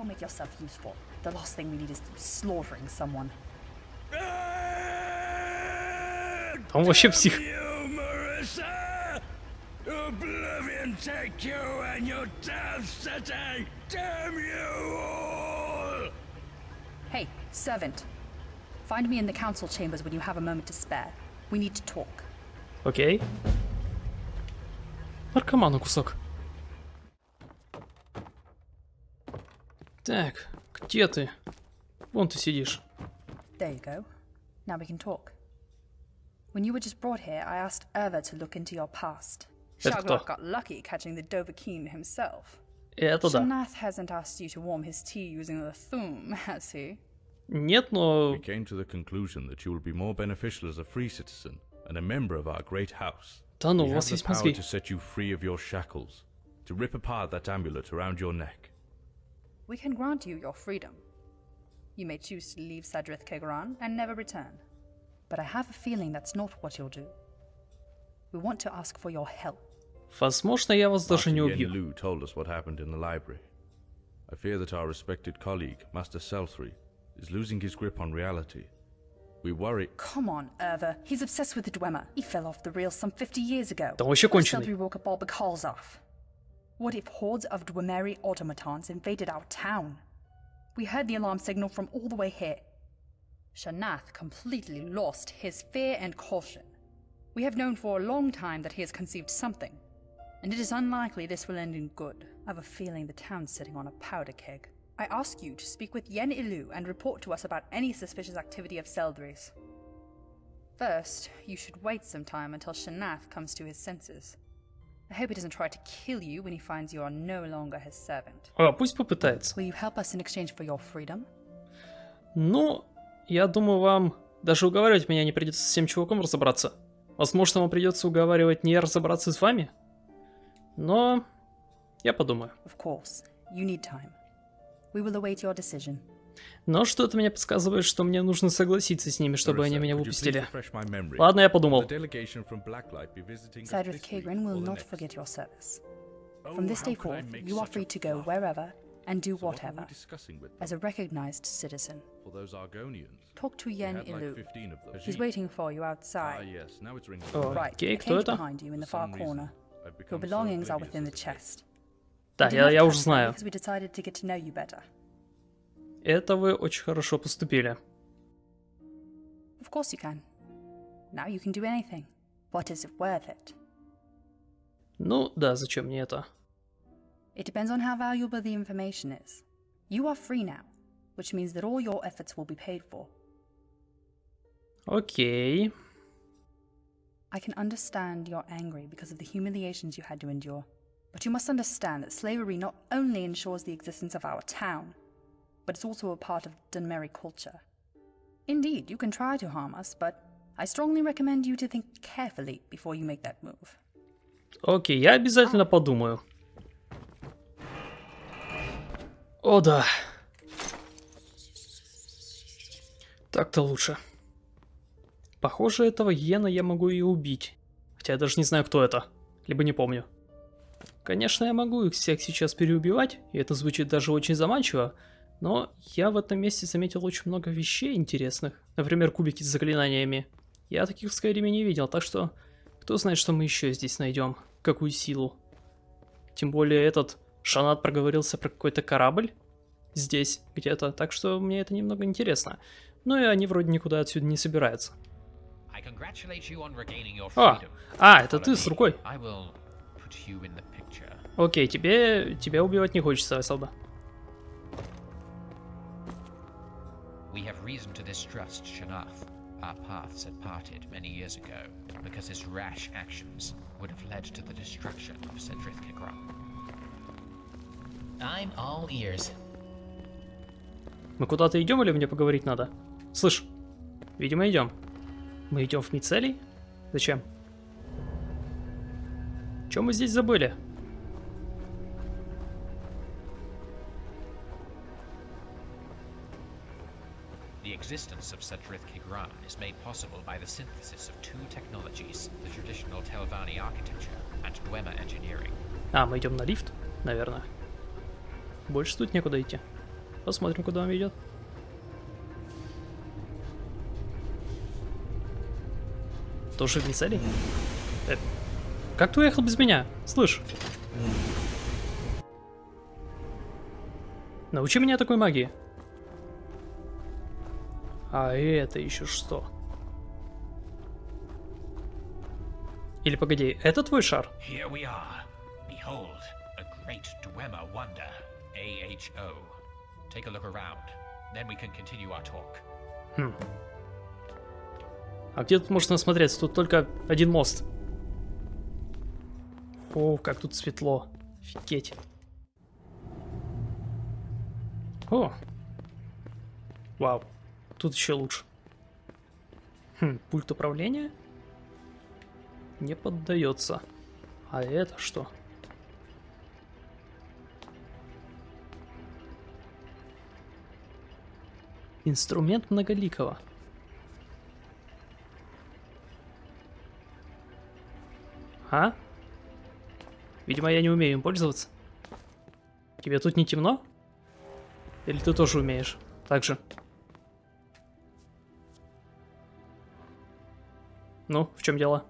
go make yourself useful. The last thing we need is slaughtering someone. Он вообще псих. Oblivion take you and your damn city! Damn you all! Hey, servant. Find me in the council chambers when you have a moment to spare. We need to talk. Окей. Наркоману кусок. Так, где ты? Вон ты сидишь. There you go. Now we can talk. When you were just brought here, I asked Erva to look into your past. Это кто? Shaglok got lucky catching the Dovahkiin himself. Это да. Shanath hasn't asked you to warm his tea using the Thum, has he? Нет, но... We came to the conclusion that you will be more beneficial as a free citizen and a member of our great house. Да ну, We у have вас the есть power мозги. to set you free of your shackles, to rip apart that amulet around your neck. We can grant you your freedom. You may choose to leave Sadrith Kegaran and never return. But I have a feeling that's not what you'll do. We want to ask for your help. Возможно, я вас даже Master не Yen убью. Lu told us what happened in the library. I fear that our respected colleague, Master Selthry, is losing his grip on reality. We worry... Come on, Erva. He's obsessed with the Dwemer. He fell off the rails some 50 years ago. Да он вообще What if конченый. Selthry woke up all the calls off? What if hordes of Dwemeri automatons invaded our town? We heard the alarm signal from all the way here. Shanath completely lost his fear and caution. We have known for a long time that he has conceived something, and it is unlikely this will end in good. I have a feeling the town's sitting on a powder keg. I ask you to speak with Yen Ilu and report to us about any suspicious activity of Seldry's. First, you should wait some time until Shanath comes to his senses. I hope he doesn't try to kill you when he finds you are no longer his servant. А, пусть попытается. Will you help us in exchange for your freedom? Ну, я думаю, вам даже уговаривать меня не придется с тем чуваком разобраться. Возможно, вам придется уговаривать не разобраться с вами. Но я подумаю. Of course, you need time. We will await your decision. Но что-то мне подсказывает, что мне нужно согласиться с ними, чтобы они Marissa, меня could you please выпустили. refresh my memory? Ладно, я подумал. The delegation from Blacklight be visiting us Sadrith this week Kagrin will or the not next? forget your service. Oh, From this how day could I forth, make you are such free a to go fluff? wherever and do So what are we whatever, discussing with as them? a recognized citizen. For those Argonians? Talk to We Yen had like Ilu. 15 of them. He's waiting for you Ah, outside. yes, now it's ringing. Oh. Right, Окей, a кто cage это? behind you in the For far some reason, corner. I've Your become so belongings are oblivious within the as a kid. chest. Да, We did я not уже touch them знаю. because we decided to get to know you better. Это вы очень хорошо поступили. Of course you can. Now you can do anything. But is it worth it? Ну, да, зачем мне это? It depends on how valuable the information is. You are free now, which means that all your efforts will be paid for. Окей. I can understand you're angry because of the humiliations you had to endure. But you must understand that slavery not only ensures the existence of our town, but it's also a part of Dunmeri culture. Indeed, you can try to harm us, but I strongly recommend you to think carefully before you make that move. Окей, я обязательно подумаю. О, да. Так-то лучше. Похоже, этого Йена я могу и убить. Хотя я даже не знаю, кто это. Либо не помню. Конечно, я могу их всех сейчас переубивать, и это звучит даже очень заманчиво, но я в этом месте заметил очень много вещей интересных. Например, кубики с заклинаниями. Я таких в Скайриме не видел, так что кто знает, что мы еще здесь найдем. Какую силу. Тем более этот Шанат проговорился про какой-то корабль здесь где-то, так что мне это немного интересно. Ну и они вроде никуда отсюда не собираются. Это ты с рукой. Окей, тебя убивать не хочется, Веселда. We have reason to distrust Shanath. Our paths had parted many years ago because his rash actions would have led to the destruction of Sadrith Kagran. I'm all ears. Мы куда-то идем или мне поговорить надо? Слышь, видимо идем. Мы идем в Мицелий? Зачем? Чем мы здесь забыли? The existence of Sadrith Kagran is made possible by the synthesis of two technologies, the traditional Telvanni architecture and Dwemer engineering. А, мы идем на лифт, наверное. Больше тут некуда идти. Посмотрим, куда он ведет. Тоже вне цели? Как ты уехал без меня? Слышь. Научи меня такой магии. А это еще что? Или погоди, это твой шар? Here we are. Behold, a great Dwemer wonder, AHO. Take a look around, then we can continue our talk. Хм. А где тут можно осмотреться? Тут только один мост. О, как тут светло. Офигеть. О. Вау. Тут еще лучше. Хм, пульт управления? Не поддается. А это что? Инструмент многоликого. А? Видимо, я не умею им пользоваться. Тебе тут не темно? Или ты тоже умеешь? Так же. Ну, в чем дело?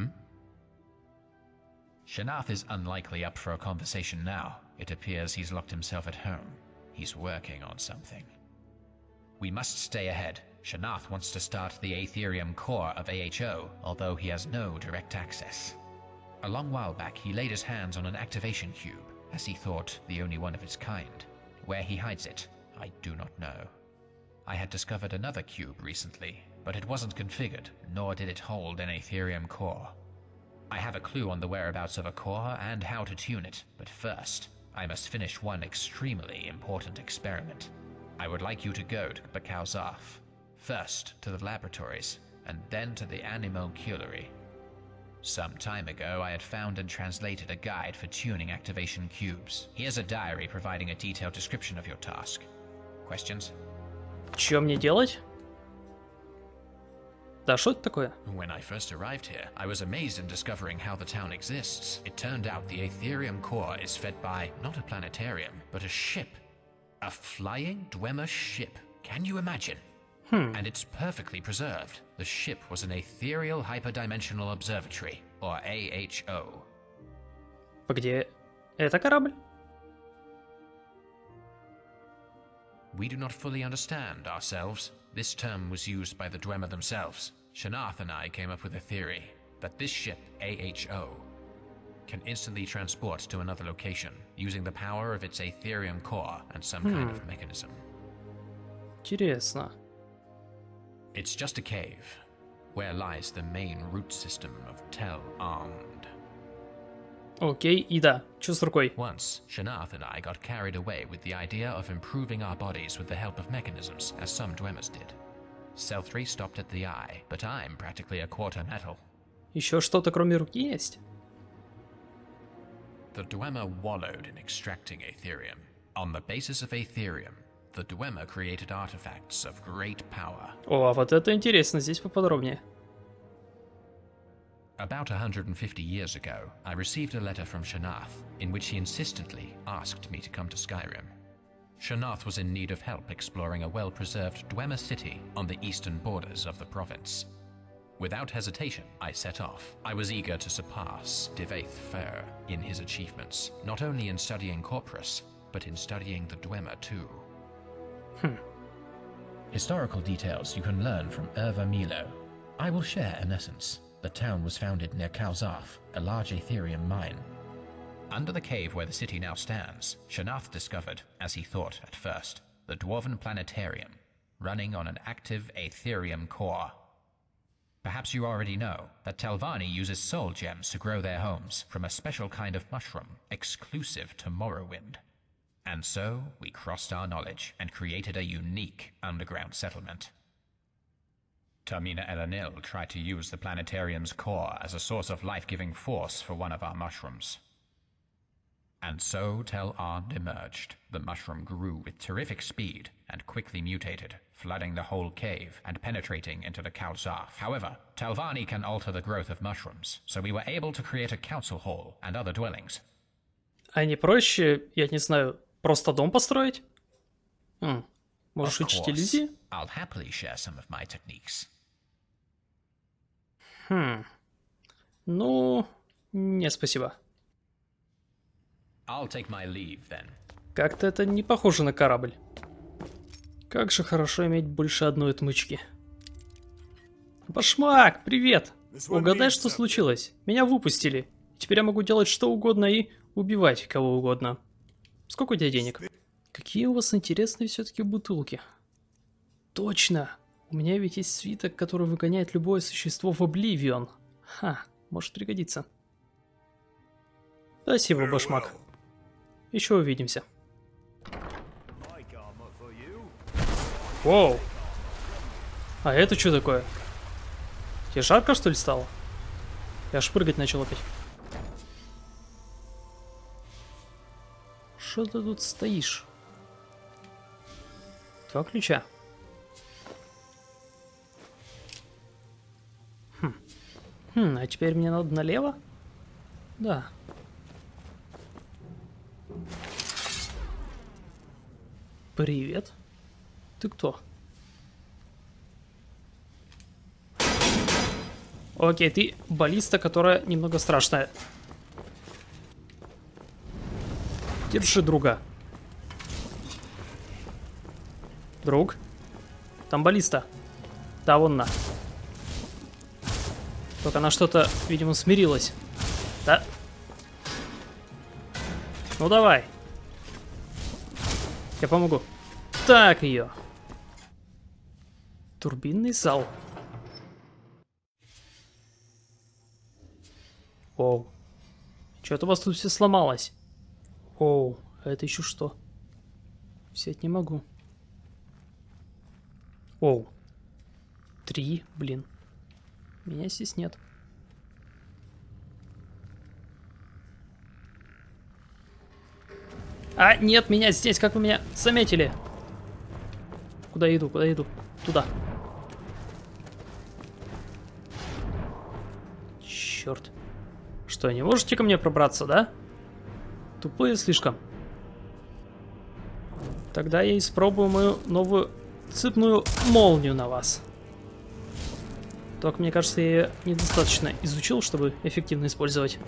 Shanath is unlikely up for a conversation now. It appears he's locked himself at home. He's working on something. We must stay ahead. Shanath wants to start the Aetherium core of AHO, although he has no direct access. A long while back, he laid his hands on an activation cube, as he thought the only one of its kind. Where he hides it, I do not know. I had discovered another cube recently, but it wasn't configured, nor did it hold an Aetherium core. I have a clue on the whereabouts of a core and how to tune it, but first, I must finish one extremely important experiment. I would like you to go to Bakau-Zarf. First to the laboratories, and then to the Animoculary. Some time ago, I had found and translated a guide for tuning activation cubes. Here's a diary providing a detailed description of your task. Questions? Что мне делать? Да, что это такое? When I first arrived here, I was amazed in discovering how the town exists. It turned out the Aetherium core is fed by not a planetarium, but a ship. A flying Dwemer ship. Can you imagine? And it's perfectly preserved. The ship was an Aetherial Hyperdimensional Observatory, or AHO. Где? Это корабль? We do not fully understand ourselves. This term was used by the Dwemer themselves. Shanath and I came up with a theory that this ship, AHO, can instantly transport to another location using the power of its Aetherium core and some kind of mechanism. Интересно. It's just a cave, where lies the main root system of Tel Armd. Окей, и да. Что с рукой? Once, Shanath and I got carried away with the idea of improving our bodies with the help of mechanisms, as some Dwemers did. Selthry stopped at the eye, but I'm practically a quarter metal. Еще что-то кроме руки есть? The Dwemer wallowed in extracting Aetherium. On the basis of Aetherium, the Dwemer created artifacts of great power. О, а вот это интересно, здесь поподробнее. About 150 years ago, I received a letter from Shanath, in which he insistently asked me to come to Skyrim. Shanath was in need of help exploring a well-preserved Dwemer city on the eastern borders of the province. Without hesitation, I set off. I was eager to surpass Divaith Fer in his achievements, not only in studying Corpus, but in studying the Dwemer too. Historical details you can learn from Erva Milo. I will share an essence. The town was founded near Kalzarf, a large Aetherium mine. Under the cave where the city now stands, Shanath discovered, as he thought at first, the Dwarven Planetarium, running on an active Aetherium core. Perhaps you already know that Telvanni uses soul gems to grow their homes from a special kind of mushroom, exclusive to Morrowind. And so, we crossed our knowledge and created a unique underground settlement. Termina Elanil tried to use the planetarium's core as a source of life-giving force for one of our mushrooms. And so Tel Armd emerged. The mushroom grew with terrific speed and quickly mutated, flooding the whole cave and penetrating into the Kalzarf. However, Telvanni can alter the growth of mushrooms, so we were able to create a council hall and other dwellings. А не проще, я не знаю, просто дом построить? Можешь Of учить course, иллюзии? I'll happily share some of my techniques. Ну, не спасибо. I'll take my leave then. Как-то это не похоже на корабль. Как же хорошо иметь больше одной отмычки. Башмак, привет! Угадай, что случилось. Меня выпустили. Теперь я могу делать что угодно и убивать кого угодно. Сколько у тебя денег? Какие у вас интересные все-таки бутылки. Точно! У меня ведь есть свиток, который выгоняет любое существо в Обливион. Ха, может пригодиться. Спасибо, Башмак. Еще увидимся. Воу! А это что такое? Тебе жарко, что ли, стало? Я аж прыгать начал опять. Что ты тут стоишь? 2 ключа. А теперь мне надо налево? Да. Привет. Ты кто? Окей, ты баллиста, которая немного страшная. Держи друга. Друг? Там баллиста. Да, вон она. Только она что-то, видимо, смирилась. Да? Ну давай. Я помогу. Так ее. Турбинный зал. Оу. Что-то у вас тут все сломалось. Оу, а это еще что? Взять не могу. Оу. 3, блин. Меня здесь нет. А, нет, меня здесь, как вы меня заметили? Куда иду, куда иду? Туда. Черт. Что, не можете ко мне пробраться, да? Тупые слишком. Тогда я испробую мою новую цепную молнию на вас. Только, мне кажется, я ее недостаточно изучил, чтобы эффективно использовать.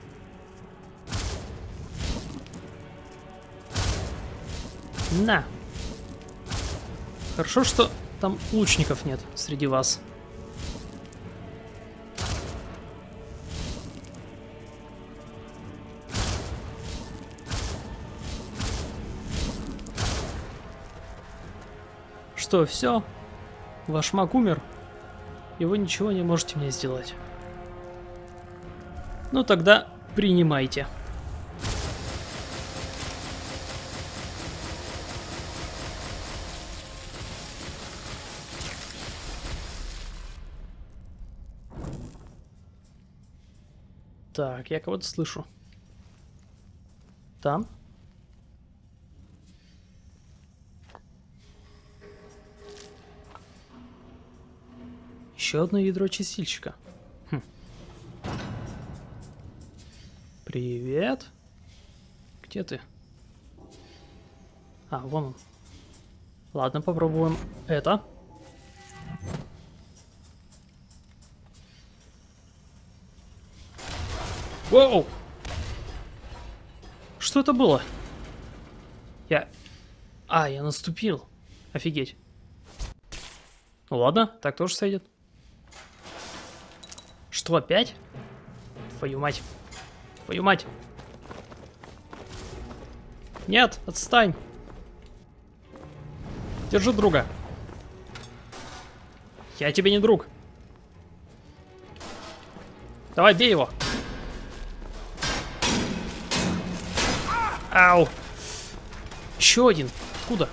На! Хорошо, что там лучников нет среди вас. Что, все? Ваш маг умер? И вы ничего не можете мне сделать. Ну тогда принимайте. Так, я кого-то слышу. Там? Еще одно ядро чистильщика. Привет. Где ты? А, вон он. Ладно, попробуем это. Воу! Что это было? Я наступил. Офигеть. Ну ладно, так тоже сойдет. Что, опять? Твою мать. Твою мать. Нет, отстань. Держи друга. Я тебе не друг. Давай, бей его. Ау. Еще один. Откуда?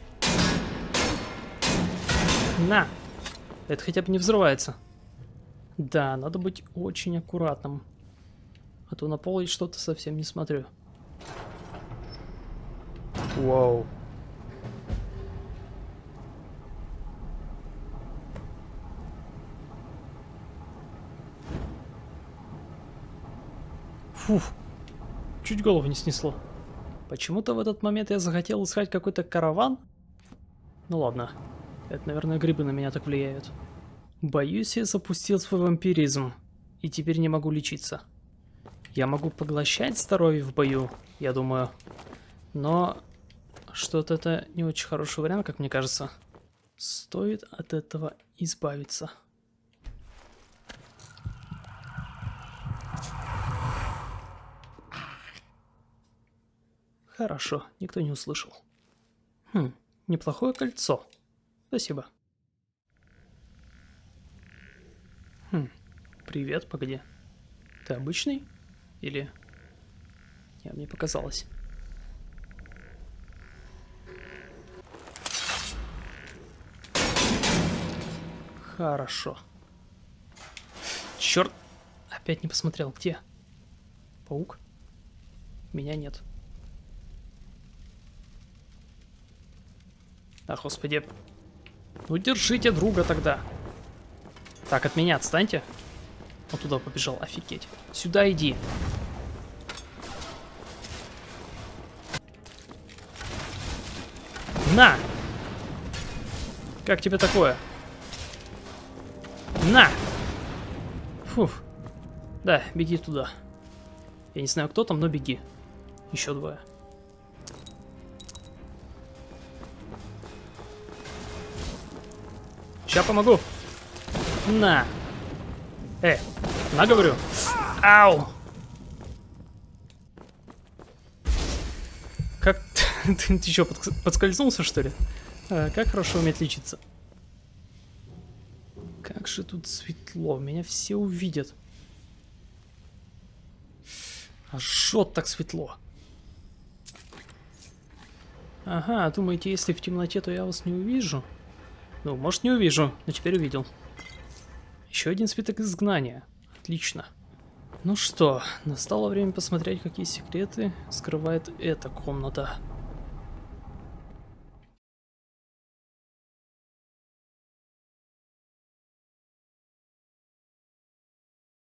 На. Это хотя бы не взрывается. Да, надо быть очень аккуратным. А то на пол я что-то совсем не смотрю. Вау. Фух. Чуть голову не снесло. Почему-то в этот момент я захотел искать какой-то караван, Ну ладно. Это, наверное, грибы на меня так влияют. Боюсь, я запустил свой вампиризм. И теперь не могу лечиться. Я могу поглощать здоровье в бою, я думаю. Но что-то это не очень хороший вариант, как мне кажется. Стоит от этого избавиться. Хорошо, никто не услышал. Неплохое кольцо. Спасибо. Привет, погоди. Ты обычный? Или... Не, мне показалось. Хорошо. Черт! Опять не посмотрел. Где? Паук? Меня нет. А, господи. Ну, держите друга тогда. Так, от меня отстаньте. Он туда побежал, офигеть. Сюда иди. На! Как тебе такое? На! Фух. Да, беги туда. Я не знаю, кто там, но беги. Еще двое. Сейчас помогу. На! На, говорю. Ау! Как... Ты что, подскользнулся, что ли? Как хорошо уметь лечиться. Как же тут светло. Меня все увидят. А жжет так светло. Ага, думаете, если в темноте, то я вас не увижу? Ну, может, не увижу, но теперь увидел. Еще один свиток изгнания. Отлично. Ну что, настало время посмотреть, какие секреты скрывает эта комната.